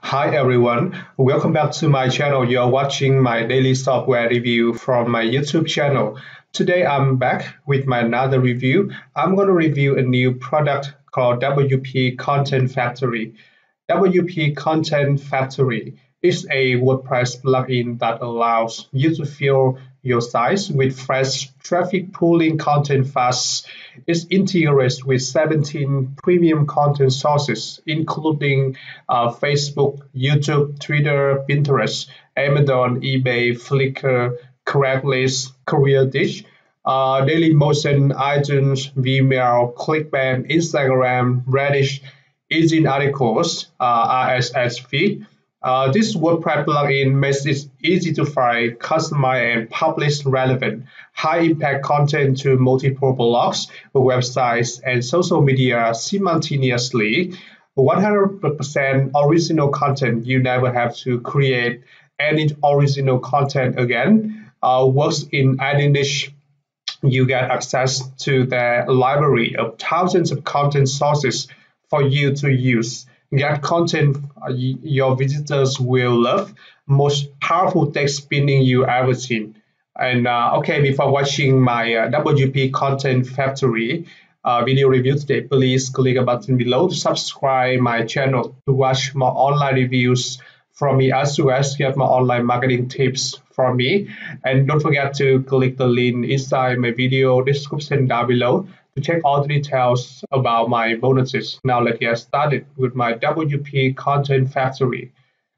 Hi everyone, welcome back to my channel. You're watching my daily software review from my YouTube channel. Today I'm back with my another review. I'm going to review a new product called WP Content Factory. WP Content Factory is a WordPress plugin that allows you to fill your site with fresh traffic pulling content fast. It integrates with 17 premium content sources, including Facebook, YouTube, Twitter, Pinterest, Amazon, eBay, Flickr, Craigslist, Careerjet, Dailymotion, iTunes, Vimeo, Clickbank, Instagram, Rss, Ezine Articles, Rss Feed. This WordPress plugin makes it easy to find, customize, and publish relevant, high-impact content to multiple blogs, websites, and social media simultaneously. 100% original content. You never have to create any original content again. Works in any niche. You get access to the library of thousands of content sources for you to use. Get content your visitors will love, most powerful text spinning you ever seen. And okay, before watching my WP Content Factory video review today, please click the button below to subscribe my channel to watch more online reviews from me, as well as get more online marketing tips from me. And don't forget to click the link inside my video description down below to check all the details about my bonuses. Now let's get started with my WP Content Factory.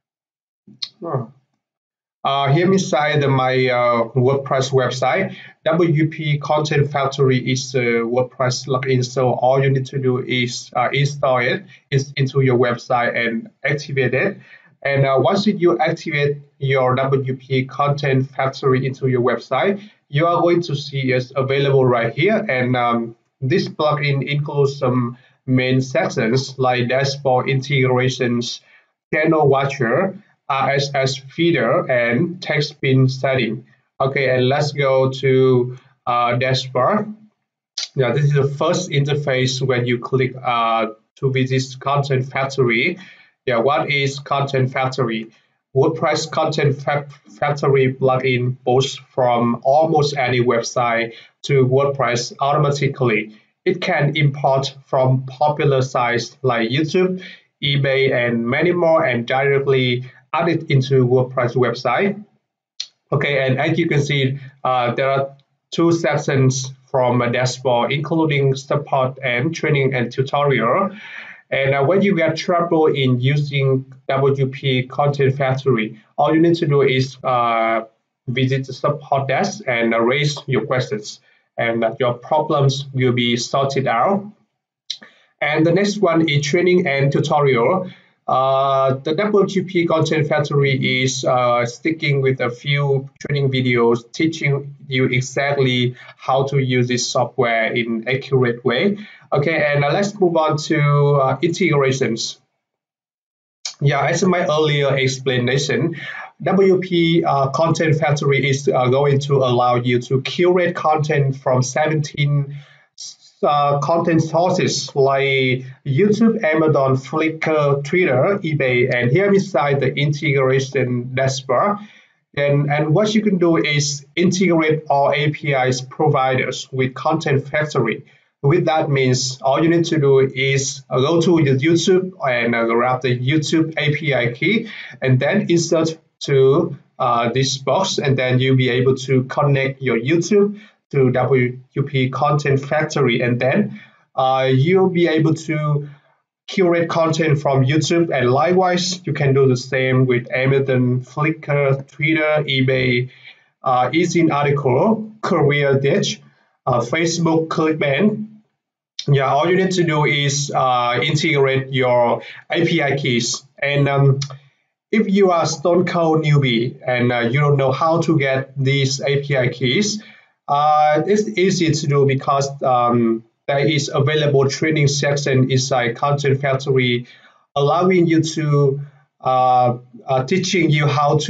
Here inside my WordPress website, WP Content Factory is a WordPress plugin. So all you need to do is install it into your website and activate it. And once you activate your WP Content Factory into your website, you are going to see it's available right here. And this plugin includes some main sections like dashboard integrations, channel watcher, RSS feeder, and text spin setting. Okay, and let's go to dashboard. Yeah, this is the first interface when you click to visit Content Factory. Yeah, what is Content Factory? WordPress Content Factory plugin boosts from almost any website to WordPress automatically. It can import from popular sites like YouTube, eBay, and many more, and directly add it into WordPress website. Okay, and as you can see, there are two sections from a dashboard, including support and training and tutorial. And when you get trouble in using WP Content Factory, all you need to do is visit the support desk and raise your questions, and your problems will be sorted out. And the next one is training and tutorial. The WP Content Factory is sticking with a few training videos teaching you exactly how to use this software in an accurate way. Okay, and let's move on to integrations. Yeah, as in my earlier explanation, WP Content Factory is going to allow you to curate content from 17 content sources like YouTube, Amazon, Flickr, Twitter, eBay, and here beside the integration dashboard. And what you can do is integrate all APIs providers with Content Factory. With that means all you need to do is go to your YouTube and grab the YouTube API key and then insert to this box, and then you'll be able to connect your YouTube to WP Content Factory, and then you'll be able to curate content from YouTube, and likewise you can do the same with Amazon, Flickr, Twitter, eBay, Ezine Articles, Careerjet, Facebook, Clickbank. Yeah, all you need to do is integrate your API keys. And if you are stone cold newbie and you don't know how to get these API keys, it's easy to do because there is available training section inside Content Factory, allowing you to teaching you how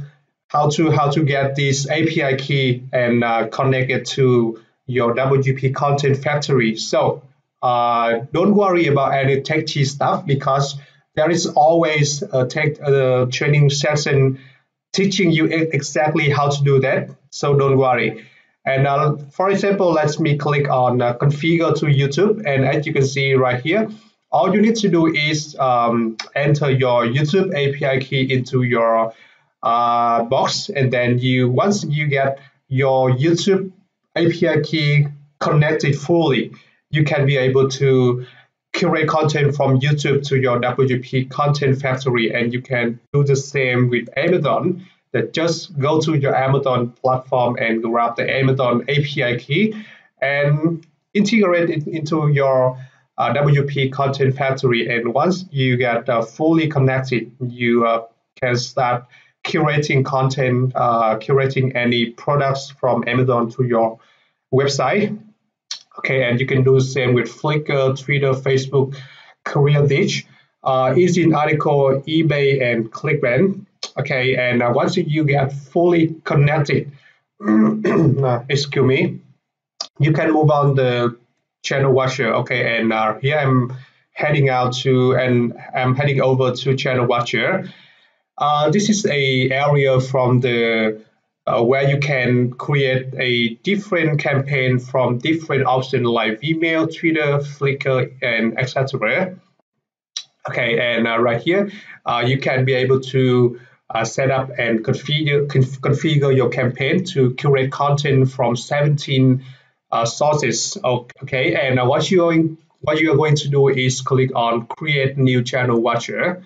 to get this API key and connect it to your WP Content Factory. So don't worry about any techy stuff because there is always a training session teaching you exactly how to do that. So don't worry. And for example, let me click on configure to YouTube. And as you can see right here, all you need to do is enter your YouTube API key into your box. And then once you get your YouTube API key connected fully, you can be able to curate content from YouTube to your WP content factory, and you can do the same with Amazon. That just go to your Amazon platform and grab the Amazon API key and integrate it into your WP content factory. And once you get fully connected, you can start curating content, curating any products from Amazon to your website. Okay, and you can do the same with Flickr, Twitter, Facebook, Careerjet, Ezine Articles, eBay, and Clickbank. Okay, and once you get fully connected, excuse me, you can move on the channel watcher. Okay, and here I'm heading over to channel watcher. This is a area from the where you can create a different campaign from different options like Vimeo, Twitter, Flickr, and etc. Okay, and right here, you can be able to set up and configure your campaign to curate content from 17 sources. Okay, and what you are going to do is click on Create New Channel Watcher.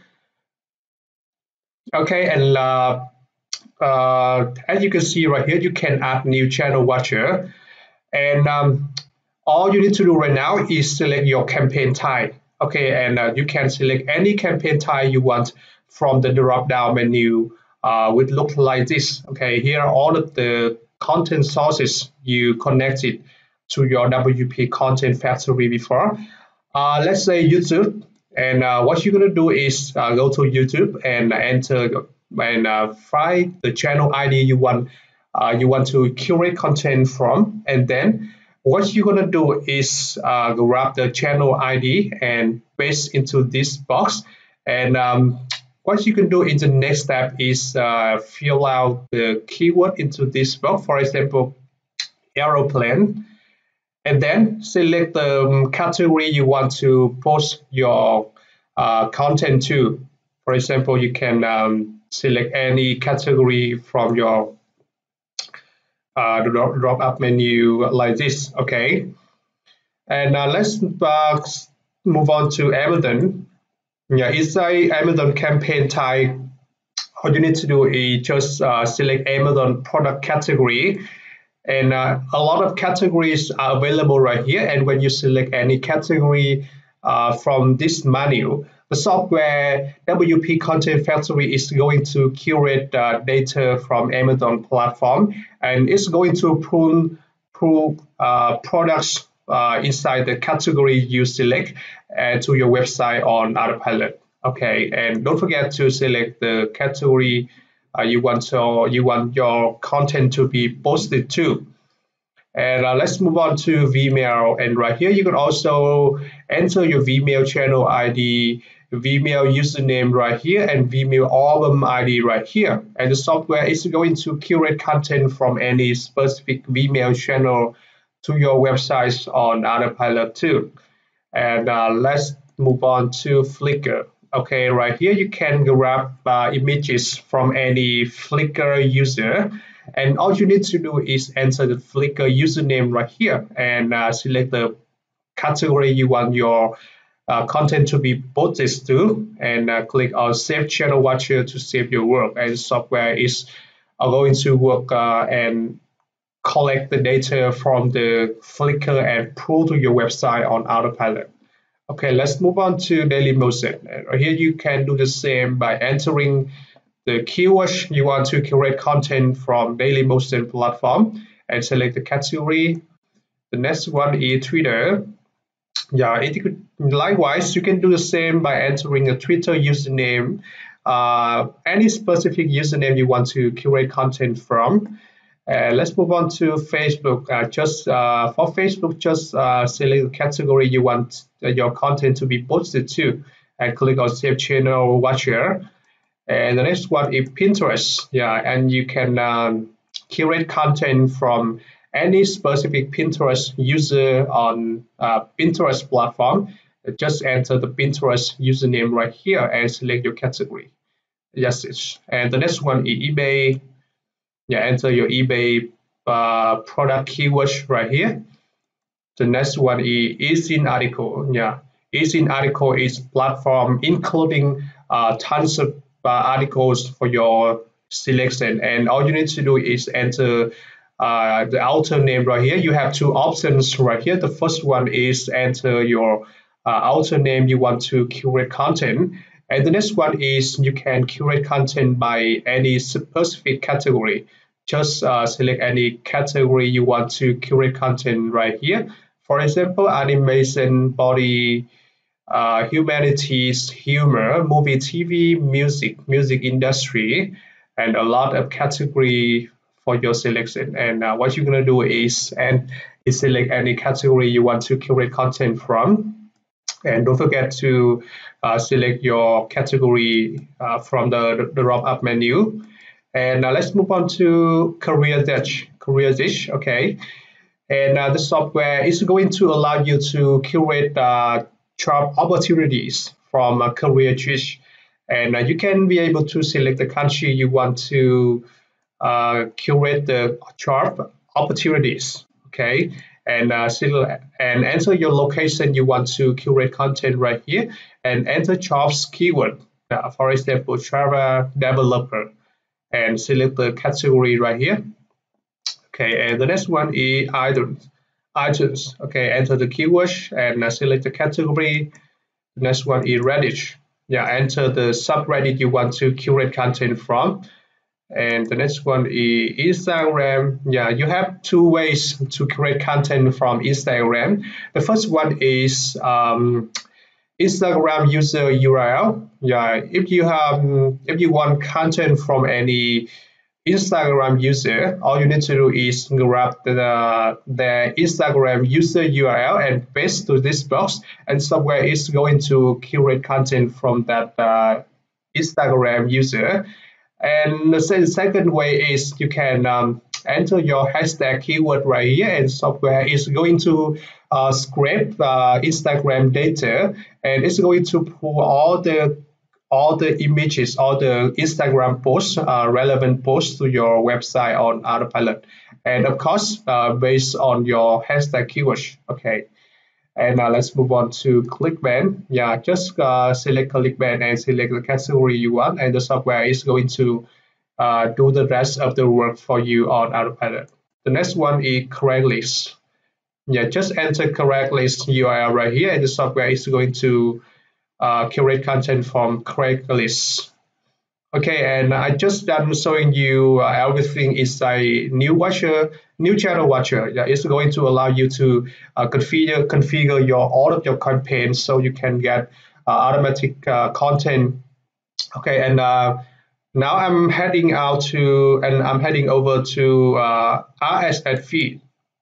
Okay, and as you can see right here, you can add new channel watcher, and all you need to do right now is select your campaign type. Okay, and you can select any campaign type you want from the drop-down menu, which look like this. Okay, here are all of the content sources you connected to your WP content factory before. Let's say YouTube, and what you're gonna do is go to YouTube and enter and find the channel ID you want to curate content from, and then what you're gonna do is grab the channel ID and paste into this box. And what you can do in the next step is fill out the keyword into this box. For example, aeroplane, and then select the category you want to post your content to. For example, you can select any category from your drop-up menu like this. Okay, and let's move on to Amazon. Yeah, it's a Amazon campaign type. All you need to do is just select Amazon product category, and a lot of categories are available right here. And when you select any category from this menu, the software WP Content Factory is going to curate data from Amazon platform, and it's going to pull products inside the category you select to your website on Autopilot. Okay, and don't forget to select the category you want your content to be posted to. And let's move on to Vimeo, and right here you can also enter your Vimeo channel ID, Vimeo username right here, and Vimeo album ID right here. And the software is going to curate content from any specific Vimeo channel to your websites on Autopilot too. And let's move on to Flickr. Okay, right here you can grab images from any Flickr user, and all you need to do is enter the Flickr username right here and select the category you want your content to be posted to, and click on Save Channel Watcher to save your work. And software is going to work and collect the data from the Flickr and pull to your website on Autopilot. Okay, let's move on to Dailymotion. Here you can do the same by entering the keywords you want to curate content from Dailymotion platform and select the category. The next one is Twitter. Yeah, likewise, you can do the same by entering a Twitter username, any specific username you want to curate content from. Let's move on to Facebook. For Facebook, just select the category you want your content to be posted to, and click on Save Channel Watcher. And the next one is Pinterest. Yeah, and you can curate content from any specific Pinterest user on Pinterest platform. Just enter the Pinterest username right here and select your category. Yes, and the next one is eBay. Yeah, enter your eBay product keywords right here. The next one is Ezine Article. Yeah, Ezine Article is platform including tons of articles for your selection, and all you need to do is enter the author name right here. You have two options right here. The first one is enter your author name you want to curate content, and the next one is you can curate content by any specific category. Just select any category you want to curate content right here. For example, animation, body, humanities, humor, movie, TV, music industry, and a lot of category for your selection. And what you're gonna do is select any category you want to curate content from. And don't forget to select your category from the drop-up menu. And let's move on to Careerjet. Okay. And the software is going to allow you to curate job opportunities from Careerjet. And you can be able to select the country you want to curate the job opportunities. Okay. And and enter your location you want to curate content right here, and enter jobs keyword. For example, Java developer, and select the category right here. Okay, and the next one is items. Okay, enter the keyword and select the category. The next one is Reddit. Yeah, enter the subreddit you want to curate content from. And the next one is Instagram. Yeah, you have two ways to create content from Instagram. The first one is Instagram user URL. Yeah, if you want content from any Instagram user, all you need to do is grab the Instagram user URL and paste to this box, and software is going to curate content from that Instagram user. And the second way is you can enter your hashtag keyword right here, and software is going to scrape Instagram data, and it's going to pull all the images, all the Instagram posts, relevant posts to your website on Autopilot, and of course based on your hashtag keywords. Okay. And let's move on to Clickbank. Yeah, just select Clickbank and select the category you want, and the software is going to do the rest of the work for you on Autopilot. The next one is Craigslist. Yeah, just enter Craigslist URL right here, and the software is going to curate content from Craigslist. Okay, and I just done showing you everything is a new channel watcher. Yeah, it's going to allow you to configure all of your campaigns so you can get automatic content. Okay, and now I'm heading over to Rss Feed,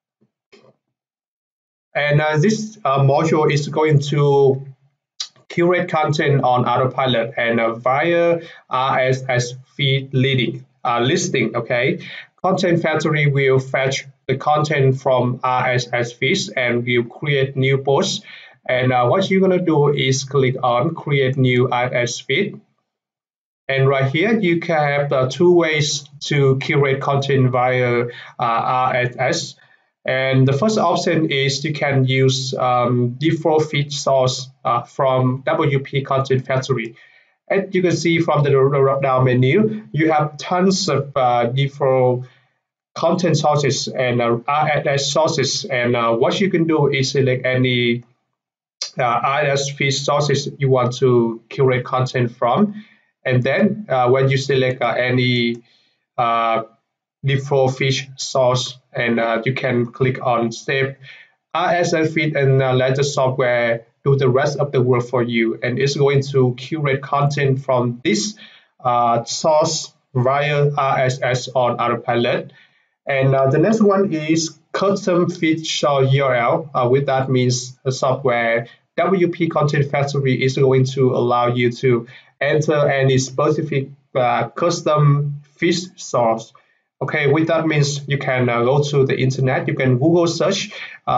and this module is going to curate content on Autopilot and via Rss Feed listing. Okay, Content Factory will fetch the content from Rss Feed and will create new posts. And what you're gonna do is click on Create New Rss Feed. And right here you can have two ways to curate content via RSS. And the first option is you can use default feed source from WP Content Factory. As you can see from the drop-down menu, you have tons of default content sources and RSS sources. And what you can do is select any RSS feed sources you want to curate content from. And then when you select any default feed source, and you can click on Save RSS Feed and let the software do the rest of the work for you. And it's going to curate content from this source via RSS on Autopilot. And the next one is custom feed source URL. With that means the software WP Content Factory is going to allow you to enter any specific custom fish source. Okay, with that means you can go to the internet, you can Google search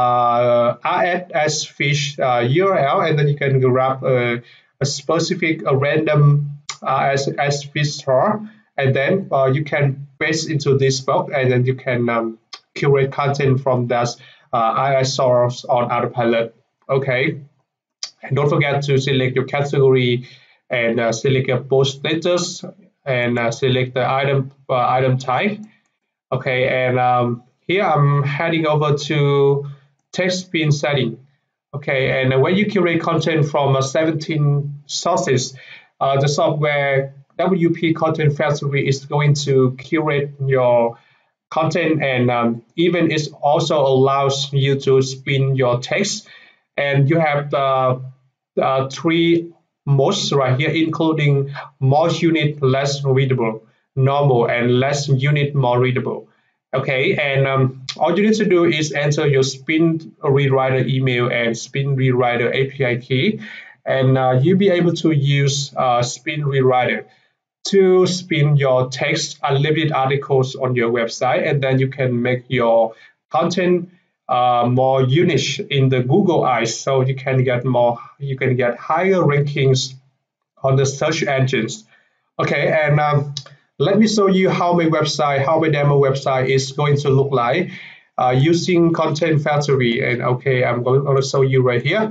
Rss Fish URL, and then you can grab a specific, a random Rss Fish store, and then you can paste into this box, and then you can curate content from that Rss source on Autopilot. Okay, and don't forget to select your category and select your post status and select the item type. Okay, and here I'm heading over to text bin setting. Okay, and when you curate content from 17 sources, the software WP Content Factory is going to curate your content, and even it also allows you to spin your text. And you have the three modes right here, including more unit, less readable, normal, and less unit, more readable. Okay, and all you need to do is enter your spin rewriter email and spin rewriter API key, and you'll be able to use spin rewriter to spin your text unlimited articles on your website, and then you can make your content more unique in the Google eyes, so you can get higher rankings on the search engines. Okay, and let me show you how my demo website is going to look like using Content Factory. And okay, I'm going to show you right here.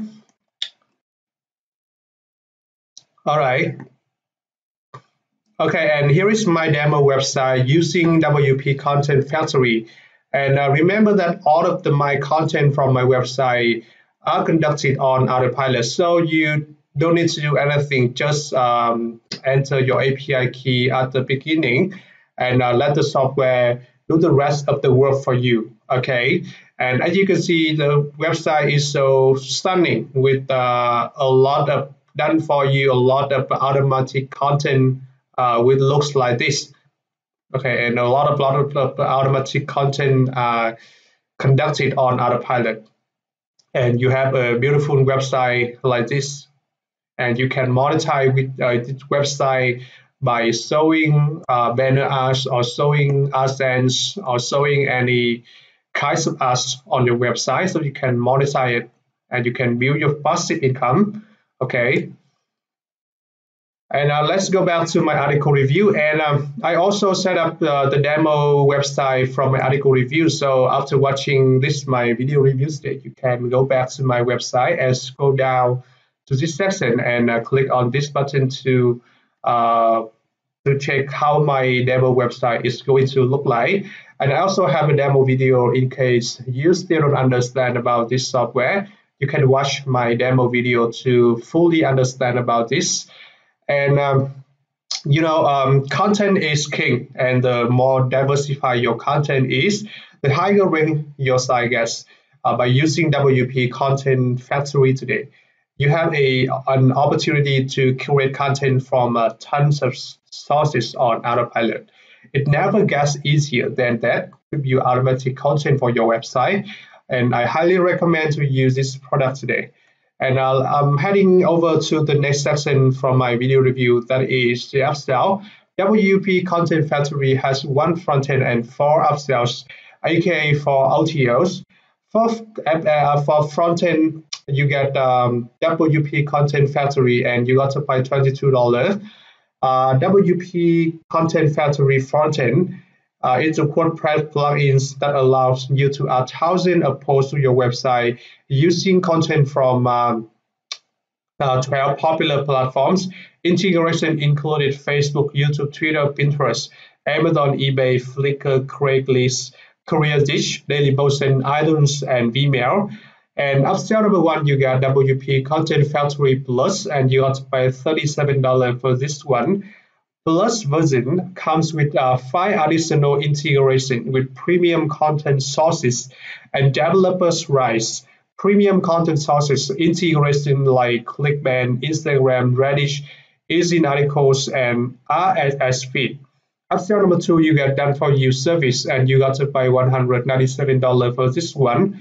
All right. Okay, and here is my demo website using WP Content Factory. And remember that all of my content from my website are conducted on Autopilot, so you don't need to do anything. Just enter your API key at the beginning and let the software do the rest of the work for you. Okay, and as you can see, the website is so stunning with a lot of done for you, a lot of automatic content with looks like this. Okay, and a lot of automatic content conducted on Autopilot, and you have a beautiful website like this. And you can monetize with this website by showing banner ads or showing AdSense or showing any kinds of ads on your website, so you can monetize it and you can build your passive income. Okay, and let's go back to my article review, and I also set up the demo website from my article review. So after watching my video review stage, you can go back to my website and scroll down to this section and click on this button to check how my demo website is going to look like. And I also have a demo video in case you still don't understand about this software. You can watch my demo video to fully understand about this. And content is king, and the more diversified your content is, the higher rank your site gets. By using WP Content Factory today, you have an opportunity to curate content from tons of sources on Autopilot. It never gets easier than that to build automatic content for your website, and I highly recommend to use this product today. And I'm heading over to the next section from my video review, that is the upsell. WP Content Factory has one front end and 4 upsells, aka 4 OTOs. For front end, you get WP Content Factory and you got to pay $22. WP Content Factory frontend is a WordPress plugins that allows you to add thousands of posts to your website using content from 12 popular platforms. Integration included Facebook, YouTube, Twitter, Pinterest, Amazon, eBay, Flickr, Craigslist, Careerjet, Dailymotion, iTunes, and Vimeo. And upsell number 1, you get WP Content Factory Plus, and you got to pay $37 for this one. Plus version comes with 5 additional integration with premium content sources and developers' rights. Premium content sources integration like Clickbank, Instagram, Reddit, Ezine Articles, and Rss Feed. Upsell number 2, you get done for you service, and you got to pay $197 for this one,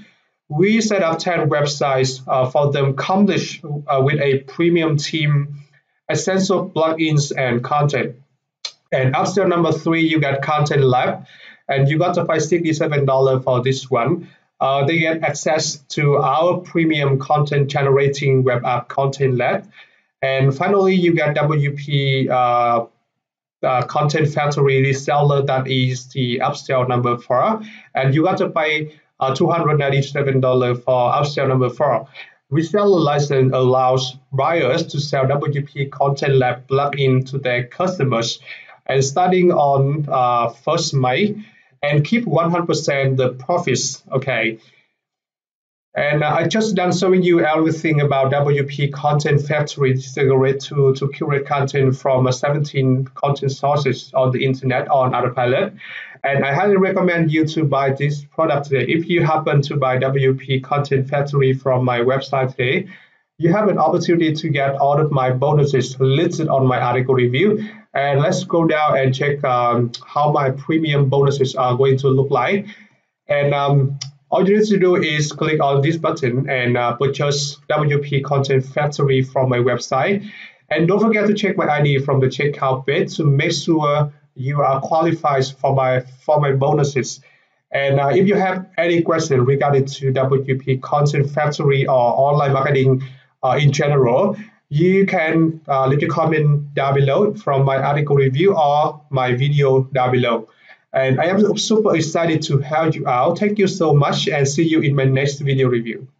We set up 10 websites for them, accomplished with a premium team, essential plugins, and content. And upsell number 3, you got Content Lab, and you got to pay $67 for this one. They get access to our premium content generating web app Content Lab. And finally, you get WP Content Factory reseller, that is the upsell number 4. And you got to pay $297 for upsell number 4. Reseller license allows buyers to sell WP Content Lab plugin to their customers, and starting on 1st May, and keep 100% the profits. Okay. And I just done showing you everything about WP Content Factory. It's a great tool to curate content from 17 content sources on the internet on Autopilot. And I highly recommend you to buy this product today. If you happen to buy WP Content Factory from my website today, you have an opportunity to get all of my bonuses listed on my article review. And let's go down and check how my premium bonuses are going to look like. And all you need to do is click on this button and purchase WP Content Factory from my website. And don't forget to check my ID from the checkout page to make sure you are qualified for my bonuses. And if you have any question regarding to WP Content Factory or online marketing in general, you can leave a comment down below from my article review or my video down below. And I am super excited to help you out. Thank you so much, and see you in my next video review.